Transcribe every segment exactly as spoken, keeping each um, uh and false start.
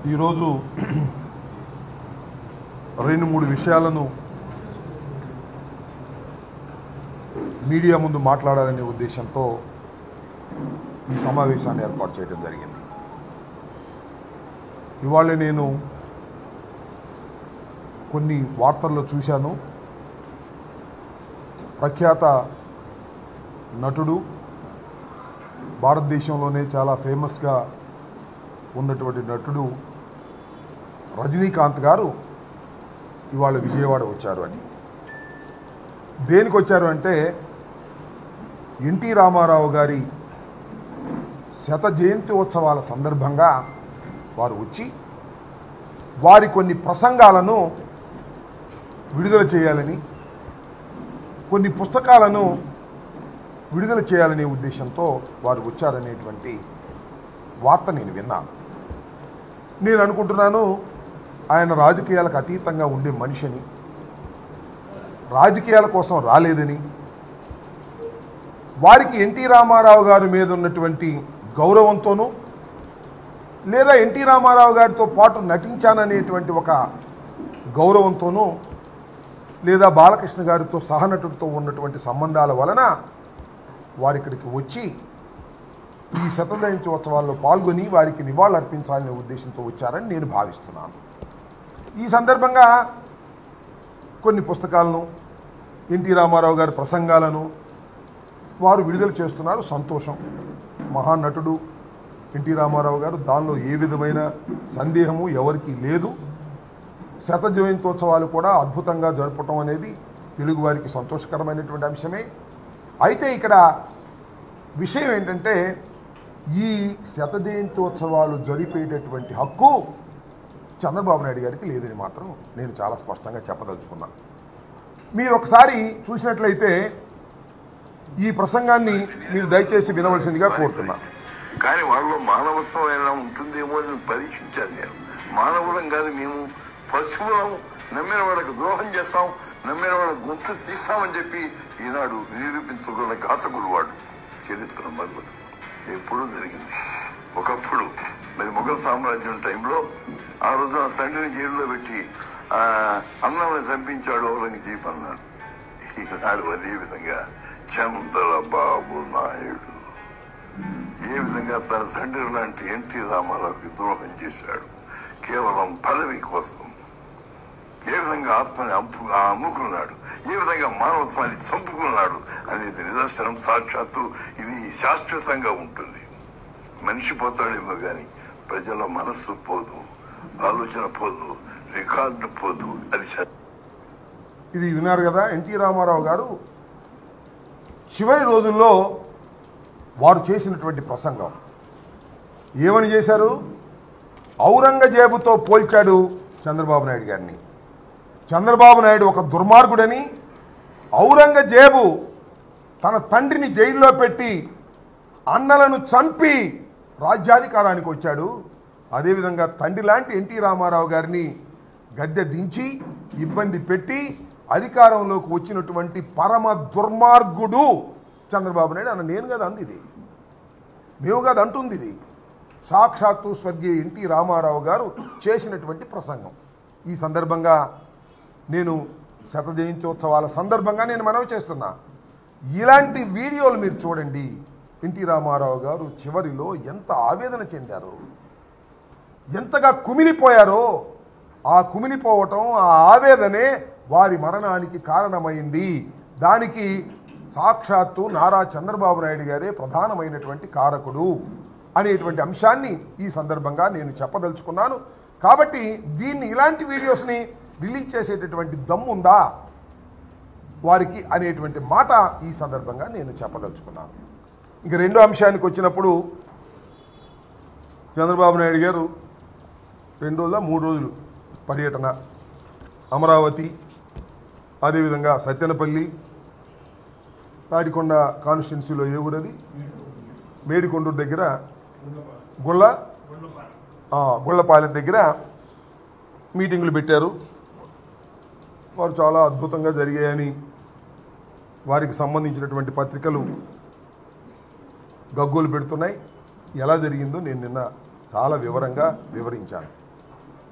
ఈరోజు రెండు మూడు విషయాలను మీడియా ముందు మాట్లాడాలనే ఉద్దేశంతో ఈ సమావేశాన్ని ఏర్పాటు చేయడం జరిగింది. ఇవాళ నేను కొన్ని వార్తల్లో చూశాను. ప్రఖ్యాత నటుడు, భారతదేశంలోనే చాలా ఫేమస్గా ఉన్నటువంటి నటుడు రజనీకాంత్ గారు ఇవాళ విజయవాడ వచ్చారు అని. దేనికి వచ్చారు అంటే ఎన్టీ రామారావు గారి శత జయంతి ఉత్సవాల సందర్భంగా వారు వచ్చి వారి కొన్ని ప్రసంగాలను విడుదల చేయాలని, కొన్ని పుస్తకాలను విడుదల చేయాలనే ఉద్దేశంతో వారు వచ్చారనేటువంటి వార్త నేను విన్నాను. నేను అనుకుంటున్నాను ఆయన రాజకీయాలకు అతీతంగా ఉండే మనిషిని, రాజకీయాల కోసం రాలేదని, వారికి ఎన్టీ రామారావు గారి మీద ఉన్నటువంటి గౌరవంతోనూ లేదా ఎన్టీ రామారావు గారితో పాటు నటించాననేటువంటి ఒక గౌరవంతోనూ లేదా బాలకృష్ణ గారితో సహనటుడితో ఉన్నటువంటి సంబంధాల వలన వారి ఇక్కడికి వచ్చి ఈ శత జయంతి ఉత్సవాల్లో పాల్గొని వారికి నివాళులు అర్పించాలనే ఉద్దేశంతో వచ్చారని నేను భావిస్తున్నాను. ఈ సందర్భంగా కొన్ని పుస్తకాలను, ఎన్టీ రామారావు గారి ప్రసంగాలను వారు విడుదల చేస్తున్నారు. సంతోషం. మహానటుడు ఎన్టీ రామారావు గారు, దానిలో ఏ విధమైన సందేహము ఎవరికీ లేదు. శత జయంతోత్సవాలు కూడా అద్భుతంగా జరపటం అనేది తెలుగు వారికి సంతోషకరమైనటువంటి అంశమే. అయితే ఇక్కడ విషయం ఏంటంటే ఈ శత జయంతోత్సవాలు జరిపేటటువంటి హక్కు చంద్రబాబు నాయుడు గారికి లేదని మాత్రం నేను చాలా స్పష్టంగా చెప్పదలుచుకున్నాను. మీరు ఒకసారి చూసినట్లయితే ఈ ప్రసంగాన్ని మీరు దయచేసి వినవలసిందిగా కోరుతున్నాను. కానీ వాళ్ళలో మానవత్వం ఎలా ఉంటుందేమో అని పరీక్షించాను నేను. మానవులం కాదు మేము, పశువులం. నమ్మిన వాళ్ళకు ద్రోహం చేస్తాం, నమ్మిన వాళ్ళ గొంతు తీస్తామని చెప్పి ఈనాడు నిరూపించుకున్న ఘాతకులు వాడు. చరిత్ర మరుగుదు, ఎప్పుడూ జరిగింది. ఒకప్పుడు మరి మొఘల్ సామ్రాజ్యం టైంలో ఆ రోజున తండ్రిని జైల్లో పెట్టి అన్నాన్ని చంపించాడు ఔరంగజేబు అన్నాడు. ఈనాడు అదే విధంగా చంద్రబాబు నాయుడు ఏ విధంగా తన తండ్రి లాంటి ఎన్టీ రామారావుకి ద్రోహం చేశాడు కేవలం పదవి కోసం, ఏ విధంగా ఆత్మని అంపు అమ్ముకున్నాడు, ఏ విధంగా మానవత్వాన్ని చంపుకున్నాడు అనేది నిదర్శనం. సాక్షాత్తు ఇది శాశ్వతంగా ఉంటుంది. మనిషి పోతాడేమో కానీ ప్రజల మనస్సు పోదు, ఆలోచన పోదు, రికార్డు పోదు. అది ఇది విన్నారు కదా. ఎన్టీ రామారావు గారు చివరి రోజుల్లో వారు చేసినటువంటి ప్రసంగం ఏమని చేశారు? ఔరంగజేబుతో పోల్చాడు చంద్రబాబు నాయుడు గారిని. చంద్రబాబు నాయుడు ఒక దుర్మార్గుడని, ఔరంగజేబు తన తండ్రిని జైల్లో పెట్టి అన్నలను చంపి రాజ్యాధికారానికి వచ్చాడు. అదేవిధంగా తండ్రి లాంటి ఎన్టీ రామారావు గారిని గద్దె దించి ఇబ్బంది పెట్టి అధికారంలోకి వచ్చినటువంటి పరమ దుర్మార్గుడు చంద్రబాబు నాయుడు అన్న. నేను కదా అంది ఇది, మేము కాదు అంటుంది ఇది. సాక్షాత్తు స్వర్గీయ ఎన్టీ రామారావు గారు చేసినటువంటి ప్రసంగం. ఈ సందర్భంగా నేను శత జయంత్యోత్సవాల సందర్భంగా నేను మనవి చేస్తున్నా, ఇలాంటి వీడియోలు మీరు చూడండి. ఎన్టీ రామారావు గారు చివరిలో ఎంత ఆవేదన చెందారో, ఎంతగా కుమిలిపోయారో. ఆ కుమిలిపోవటం, ఆ ఆవేదనే వారి మరణానికి కారణమైంది. దానికి సాక్షాత్తు నారా చంద్రబాబు నాయుడు గారే ప్రధానమైనటువంటి కారకుడు అనేటువంటి అంశాన్ని ఈ సందర్భంగా నేను చెప్పదలుచుకున్నాను. కాబట్టి దీన్ని, ఇలాంటి వీడియోస్ని రిలీజ్ చేసేటటువంటి దమ్ముందా వారికి అనేటువంటి మాట ఈ సందర్భంగా నేను చెప్పదలుచుకున్నాను. ఇంక రెండో అంశానికి వచ్చినప్పుడు చంద్రబాబు నాయుడు గారు రెండు రోజుల మూడు రోజులు పర్యటన, అమరావతి, అదేవిధంగా సత్తెనపల్లి, తాడికొండ కాన్స్టిట్యున్సీలో ఏ ఊరది, మేడికొండూరు దగ్గర గుళ్ళ గుళ్ళపాలెం దగ్గర మీటింగులు పెట్టారు. వారు చాలా అద్భుతంగా జరిగాయని వారికి సంబంధించినటువంటి పత్రికలు గగ్గోలు పెడుతున్నాయి. ఎలా జరిగిందో నేను నిన్న చాలా వివరంగా వివరించాను.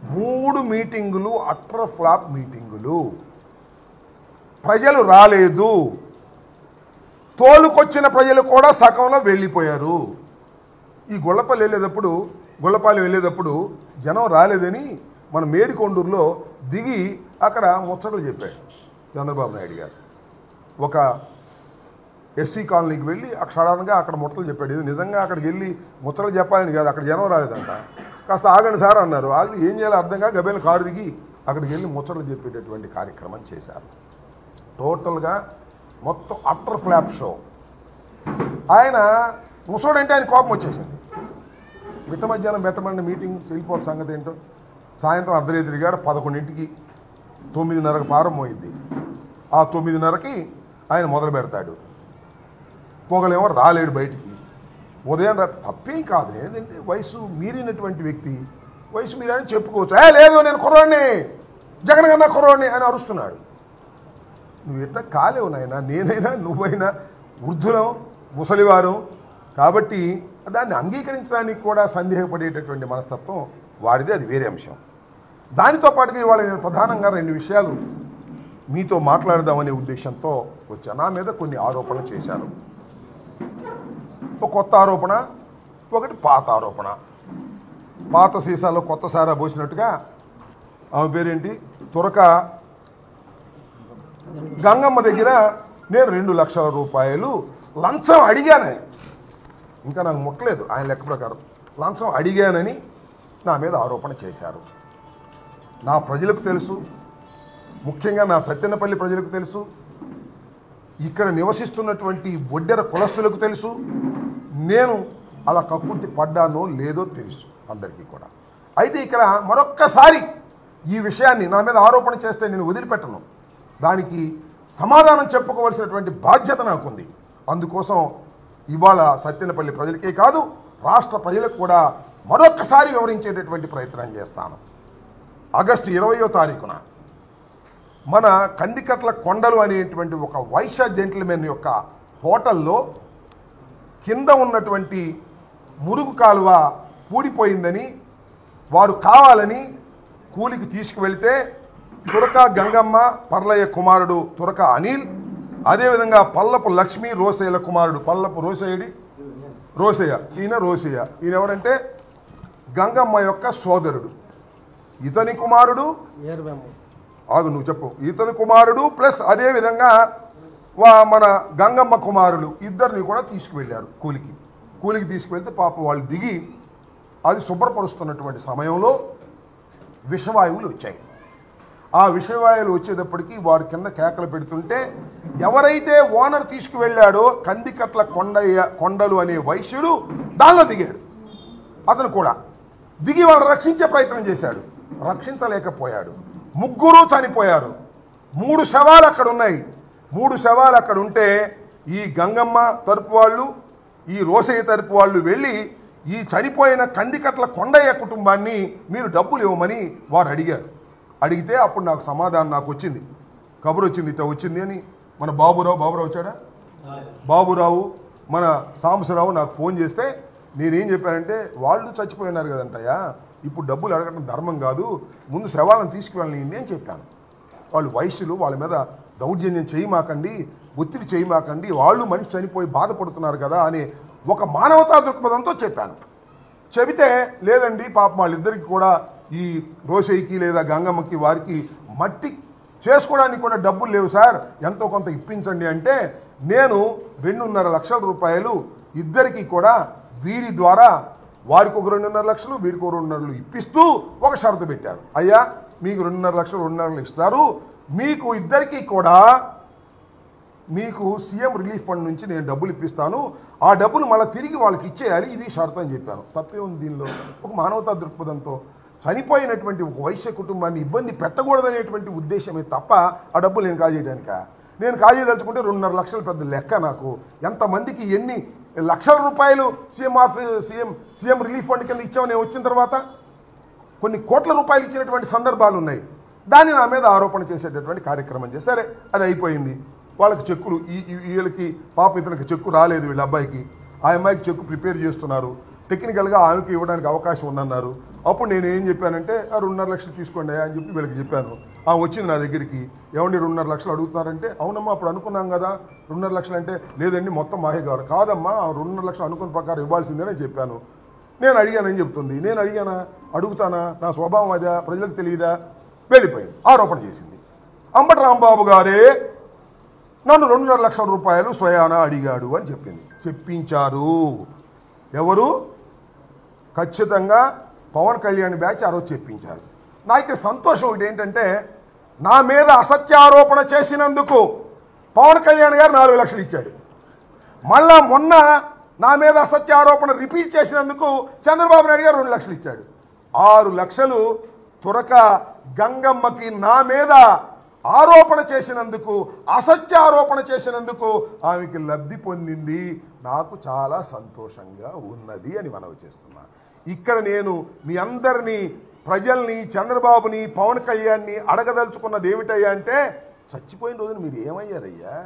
మూడు మీటింగులు అట్టర్ ఫ్లాప్ మీటింగులు, ప్రజలు రాలేదు, తోలుకొచ్చిన ప్రజలు కూడా సగంలో వెళ్ళిపోయారు. ఈ గొల్లపల్లి వెళ్ళేటప్పుడు గొల్లపల్లి వెళ్ళేటప్పుడు జనం రాలేదని మన మేడికొండూరులో దిగి అక్కడ ముచ్చట్లు చెప్పాడు చంద్రబాబు నాయుడు గారు. ఒక ఎస్సీ కాలనీకి వెళ్ళి సడన్గా అక్కడ ముచ్చట్లు చెప్పాడు. ఇది నిజంగా అక్కడికి వెళ్ళి ముచ్చట్లు చెప్పాలని కాదు, అక్కడ జనం రాలేదంట. కాస్త ఆగండి సార్ అన్నారు. ఆగి ఏం చేయాలో అర్థంగా గబేలు కారు దిగి అక్కడికి వెళ్ళి ముచ్చట్లు చెప్పేటటువంటి కార్యక్రమం చేశారు. టోటల్గా మొత్తం అట్టర్ ఫ్లాప్ షో. ఆయన ముసోడంటే ఆయన కోపం వచ్చేసింది. మిట్ట మధ్యాహ్నం పెట్టమని మీటింగ్ వెళ్ళిపోవాలి సంగతి ఏంటో. సాయంత్రం అర్ధరాత్రి తిరిగాడు. పదకొండింటికి తొమ్మిదిన్నరకు ప్రారంభమైంది. ఆ తొమ్మిదిన్నరకి ఆయన మొదలు పెడతాడు. పొగలేమో రాలేడు బయటికి. ఉదయం రా తప్పేం కాదు, ఏంటంటే వయసు మీరినటువంటి వ్యక్తి, వయసు మీరని చెప్పుకోవచ్చు. ఏ లేదు నేను కుర్రోడిని, జగన్ కన్నా కుర్రోడిని అని అరుస్తున్నాడు. నువ్వు ఎట్లా కాలేవు నాయన, నేనైనా నువ్వైనా వృద్ధులం, ముసలివారు. కాబట్టి దాన్ని అంగీకరించడానికి కూడా సందేహపడేటటువంటి మనస్తత్వం వారిది, అది వేరే అంశం. దానితో పాటుగా ఇవాళ నేను ప్రధానంగా రెండు విషయాలు మీతో మాట్లాడదామనే ఉద్దేశంతో వచ్చాను. నా మీద కొన్ని ఆరోపణలు చేశారు. ఒక కొత్త ఆరోపణ, ఒకటి పాత ఆరోపణ. పాత సీసాలో కొత్త సారా పోసినట్టుగా ఆమె పేరేంటి తురక గంగమ్మ దగ్గర నేను రెండు లక్షల రూపాయలు లంచం అడిగానని, ఇంకా నాకు ముట్టలేదు ఆయన లెక్క ప్రకారం, లంచం అడిగానని నా మీద ఆరోపణ చేశారు. నా ప్రజలకు తెలుసు, ముఖ్యంగా నా సత్యనపల్లి ప్రజలకు తెలుసు, ఇక్కడ నివసిస్తున్నటువంటి ఒడ్డెర కులస్తులకు తెలుసు, నేను అలా కక్కుర్తి పడ్డానో లేదో తెలుసు అందరికీ కూడా. అయితే ఇక్కడ మరొక్కసారి ఈ విషయాన్ని నా మీద ఆరోపణ చేస్తే నేను వదిలిపెట్టను. దానికి సమాధానం చెప్పుకోవాల్సినటువంటి బాధ్యత నాకుంది. అందుకోసం ఇవాళ సత్యనపల్లి ప్రజలకే కాదు రాష్ట్ర ప్రజలకు కూడా మరొక్కసారి వివరించేటటువంటి ప్రయత్నం చేస్తాను. ఆగస్టు ఇరవయో తారీఖున మన కందికట్ల కొండలు అనేటువంటి ఒక వైశ్య జెంటిల్మెన్ యొక్క హోటల్లో కింద ఉన్నటువంటి మురుగు కాలువ పూడిపోయిందని వారు కావాలని కూలికి తీసుకువెళ్తే తురక గంగమ్మ, పర్లయ్య కుమారుడు తురక అనిల్, అదేవిధంగా పల్లపు లక్ష్మి రోసయ్యల కుమారుడు పల్లపు రోసయ్యడి రోసయ్య ఈయన రోసయ్య ఈయన ఎవరంటే గంగమ్మ యొక్క సోదరుడు. ఇతని కుమారుడు ఆగు నువ్వు చెప్పు ఇతని కుమారుడు ప్లస్ అదేవిధంగా వా మన గంగమ్మ కుమారుడు ఇద్దరిని కూడా తీసుకువెళ్ళారు కూలికి. కూలికి తీసుకువెళ్తే పాపం వాళ్ళు దిగి అది శుభ్రపరుస్తున్నటువంటి సమయంలో విషవాయువులు వచ్చాయి. ఆ విషవాయువులు వచ్చేటప్పటికి వారు కింద కేకలు పెడుతుంటే ఎవరైతే ఓనర్ తీసుకువెళ్ళాడో కందికట్ల కొండయ్య కొండలు అనే వైశ్యుడు దానిలో దిగాడు. అతను కూడా దిగి వాళ్ళు రక్షించే ప్రయత్నం చేశాడు, రక్షించలేకపోయాడు. ముగ్గురు చనిపోయారు. మూడు శవాలు అక్కడ ఉన్నాయి. మూడు శవాలు అక్కడ ఉంటే ఈ గంగమ్మ తరపు వాళ్ళు, ఈ రోసయ్య తరపు వాళ్ళు వెళ్ళి ఈ చనిపోయిన కందికట్ల కొండయ్య కుటుంబాన్ని మీరు డబ్బులు ఇవ్వమని వారు అడిగారు. అడిగితే అప్పుడు నాకు సమాధానం నాకు వచ్చింది, కబురు వచ్చింది, ఇట్లా వచ్చింది అని. మన బాబురావు బాబురావు వచ్చాడా బాబురావు మన సాంబశివరావు నాకు ఫోన్ చేస్తే నేనేం చెప్పానంటే వాళ్ళు చచ్చిపోయినారు కదంటయ్యా, ఇప్పుడు డబ్బులు అడగడం ధర్మం కాదు, ముందు శవాలను తీసుకువెళ్ళండి అని చెప్పాను. వాళ్ళు వయసులు, వాళ్ళ మీద దౌర్జన్యం చేయమాకండి, ఒత్తిడి చేయమాకండి, వాళ్ళు మనిషి చనిపోయి బాధపడుతున్నారు కదా అని ఒక మానవతా దృక్పథంతో చెప్పాను. చెబితే లేదండి పాపం వాళ్ళిద్దరికి కూడా ఈ రోసయ్యకి లేదా గంగమ్మకి వారికి మట్టి చేసుకోవడానికి కూడా డబ్బులు లేవు సార్, ఎంతో కొంత ఇప్పించండి అంటే నేను రెండున్నర లక్షల రూపాయలు ఇద్దరికి కూడా వీరి ద్వారా వారికి ఒక రెండున్నర లక్షలు వీరికి ఒక రెండున్నరలు ఇప్పిస్తూ ఒక షరతు పెట్టారు. అయ్యా మీకు రెండున్నర లక్షలు రెండున్నరలు ఇస్తారు, మీకు ఇద్దరికీ కూడా మీకు సీఎం రిలీఫ్ ఫండ్ నుంచి నేను డబ్బులు ఇప్పిస్తాను, ఆ డబ్బులు మళ్ళీ తిరిగి వాళ్ళకి ఇచ్చేయాలి, ఇది షరతు అని చెప్పాను. తప్పే ఉంది దీనిలో. ఒక మానవతా దృక్పథంతో చనిపోయినటువంటి ఒక వైశ్య కుటుంబాన్ని ఇబ్బంది పెట్టకూడదనేటువంటి ఉద్దేశమే తప్ప ఆ డబ్బులు నేను కాజేయడానిక. నేను కాజేయదలుచుకుంటే రెండున్నర లక్షలు పెద్ద లెక్క. నాకు ఎంతమందికి ఎన్ని లక్షల రూపాయలు CM office CM CM relief fund కింద ఇచ్చామని నేను వచ్చిన తర్వాత కొన్ని కోట్ల రూపాయలు ఇచ్చినటువంటి సందర్భాలు ఉన్నాయి. దాన్ని నా మీద ఆరోపణ చేసేటటువంటి కార్యక్రమం చేసి సరే అది అయిపోయింది. వాళ్ళకి చెక్కులు ఈ వీళ్ళకి పాప ఇతనికి చెక్కు రాలేదు, వీళ్ళ అబ్బాయికి ఆ అమ్మాయికి చెక్కు ప్రిపేర్ చేస్తున్నారు, టెక్నికల్గా ఆమెకి ఇవ్వడానికి అవకాశం ఉందన్నారు. అప్పుడు నేను ఏం చెప్పానంటే ఆ రెండున్నర లక్షలు తీసుకోండి అని చెప్పి వీళ్ళకి చెప్పాను. ఆ వచ్చింది నా దగ్గరికి, ఏమండి రెండున్నర లక్షలు అడుగుతున్నారంటే, అవునమ్మా అప్పుడు అనుకున్నాం కదా రెండున్నర లక్షలు అంటే, లేదండి మొత్తం మాహే కావాలి. కాదమ్మా రెండున్నర లక్షలు అనుకున్న ప్రకారం ఇవ్వాల్సిందేనే చెప్పాను. నేను అడిగానని చెప్తుంది. నేను అడిగానా, అడుగుతానా, నా స్వభావం అదా, ప్రజలకు తెలియదా? వెళ్ళిపోయింది, ఆరోపణ చేసింది. అంబటి రాంబాబు గారే నన్ను రెండున్నర లక్షల రూపాయలు స్వయానా అడిగాడు అని చెప్పింది. చెప్పించారు ఎవరు? ఖచ్చితంగా పవన్ కళ్యాణ్ బ్యాచ్ ఆ రోజు చెప్పించారు. నాకు ఇక్కడ సంతోషం ఒకటి ఏంటంటే, నా మీద అసత్యారోపణ చేసినందుకు పవన్ కళ్యాణ్ గారు నాలుగు లక్షలు ఇచ్చాడు. మళ్ళా మొన్న నా మీద అసత్యారోపణ రిపీట్ చేసినందుకు చంద్రబాబు నాయుడు గారు రెండు లక్షలు ఇచ్చాడు. ఆరు లక్షలు తురక గంగమ్మకి నా మీద ఆరోపణ చేసినందుకు, అసత్యారోపణ చేసినందుకు ఆమెకి లబ్ధి పొందింది. నాకు చాలా సంతోషంగా ఉన్నది అని మనవి చేస్తున్నా. ఇక్కడ నేను మీ అందరినీ, ప్రజల్ని, చంద్రబాబుని, పవన్ కళ్యాణ్ని అడగదలుచుకున్నది ఏమిటయ్యా అంటే, చచ్చిపోయిన రోజున మీరు ఏమయ్యారయ్యా?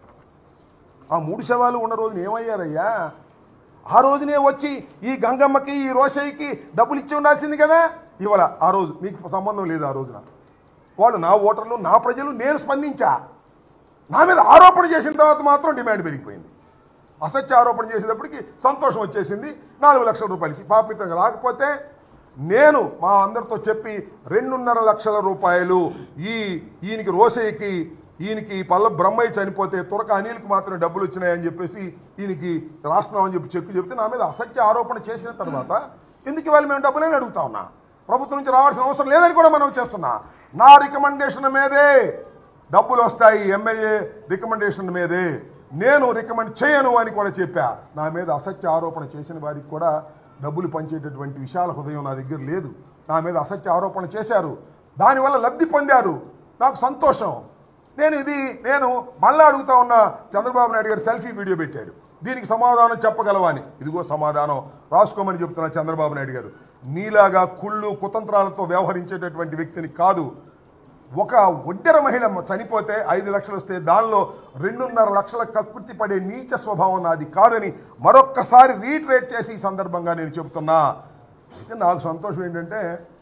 ఆ మూడు శవాలు ఉన్న రోజున ఏమయ్యారయ్యా? ఆ రోజునే వచ్చి ఈ గంగమ్మకి, ఈ రోషయ్యకి డబ్బులు ఇచ్చి ఉండాల్సింది కదా. ఇవాళ ఆ రోజు మీకు సంబంధం లేదు. ఆ రోజున వాళ్ళు నా ఓటర్లు, నా ప్రజలు, నేను స్పందించా. నా మీద ఆరోపణ చేసిన తర్వాత మాత్రం డిమాండ్ పెరిగిపోయింది. అసత్య ఆరోపణ చేసేటప్పటికి సంతోషం వచ్చేసింది. నాలుగు లక్షల రూపాయలు ఇచ్చి పాపితంగా రాకపోతే నేను మా అందరితో చెప్పి రెండున్నర లక్షల రూపాయలు ఈ ఈయనకి రోషయ్యకి, ఈయనకి పల్ల బ్రహ్మయ్య చనిపోతే తురక అనిల్కి మాత్రమే డబ్బులు వచ్చినాయని చెప్పేసి ఈయనకి రాస్తున్నామని చెప్పి చెప్పి చెప్తే, నా మీద అసత్య ఆరోపణ చేసిన తర్వాత ఎందుకు ఇవాళ మేము డబ్బులని అడుగుతా ఉన్నా. ప్రభుత్వం నుంచి రావాల్సిన అవసరం లేదని కూడా మనం చేస్తున్నా. నా రికమెండేషన్ మీదే డబ్బులు వస్తాయి, ఎమ్మెల్యే రికమెండేషన్ మీదే. నేను రికమెండ్ చేయను అని కూడా చెప్పా. నా మీద అసత్య ఆరోపణ చేసిన వారికి కూడా డబ్బులు పంచేటటువంటి విశాల హృదయం నా దగ్గర లేదు. నా మీద అసత్య ఆరోపణ చేశారు, దానివల్ల లబ్ధి పొందారు, నాకు సంతోషం. నేను ఇది నేను మళ్ళీ అడుగుతా ఉన్నా. చంద్రబాబు నాయుడు గారు సెల్ఫీ వీడియో పెట్టాడు, దీనికి సమాధానం చెప్పగలవా అని. ఇదిగో సమాధానం రాసుకోమని చెప్తున్నా. చంద్రబాబు నాయుడు గారు నీలాగా కుళ్ళు కుతంత్రాలతో వ్యవహరించేటటువంటి వ్యక్తిని కాదు. ఒక ఒడ్డెర మహిళ చనిపోతే ఐదు లక్షలు వస్తే దానిలో రెండున్నర లక్షల కక్కుర్తి పడే నీచ స్వభావం నాది కాదని మరొక్కసారి రీట్రేట్ చేసి ఈ సందర్భంగా నేను చెబుతున్నా. అయితే నాకు సంతోషం ఏంటంటే,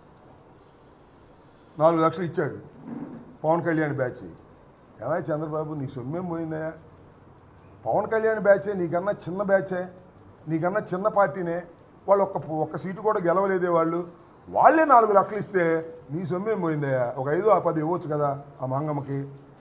నాలుగు లక్షలు ఇచ్చాడు పవన్ కళ్యాణ్ బ్యాచ్. ఎలా చంద్రబాబు నీ సొమ్మేం పోయిందా? పవన్ కళ్యాణ్ బ్యాచే నీకన్నా చిన్న బ్యాచే, నీకన్నా చిన్న పార్టీనే. వాళ్ళు ఒక్క ఒక్క సీటు కూడా గెలవలేదే. వాళ్ళు వాళ్ళే నాలుగు లక్షలు ఇస్తే నీ సొమ్మేం పోయిందయ్యా? ఒక ఐదు ఆ పది ఇవ్వచ్చు కదా ఆ మంగమ్మకి.